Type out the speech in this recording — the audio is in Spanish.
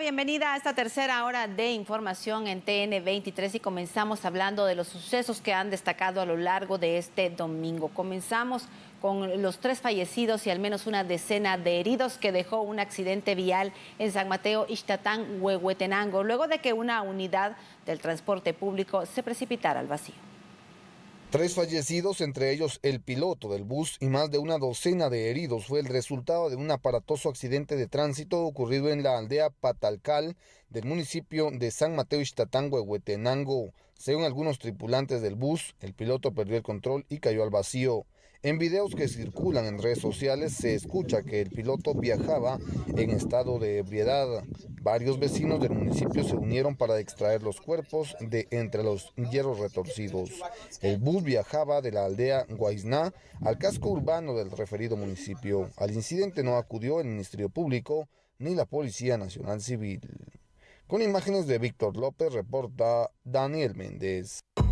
bienvenida a esta tercera hora de información en TN23 y comenzamos hablando de los sucesos que han destacado a lo largo de este domingo. Comenzamos con los 3 fallecidos y al menos una decena de heridos que dejó un accidente vial en San Mateo Ixtatán, Huehuetenango, luego de que una unidad del transporte público se precipitara al vacío. 3 fallecidos, entre ellos el piloto del bus, y más de una docena de heridos fue el resultado de un aparatoso accidente de tránsito ocurrido en la aldea Patalcal del municipio de San Mateo Ixtatán, Huehuetenango. Según algunos tripulantes del bus, el piloto perdió el control y cayó al vacío. En videos que circulan en redes sociales se escucha que el piloto viajaba en estado de ebriedad. Varios vecinos del municipio se unieron para extraer los cuerpos de entre los hierros retorcidos. El bus viajaba de la aldea Guaizná al casco urbano del referido municipio. Al incidente no acudió el Ministerio Público ni la Policía Nacional Civil. Con imágenes de Víctor López, reporta Daniel Méndez.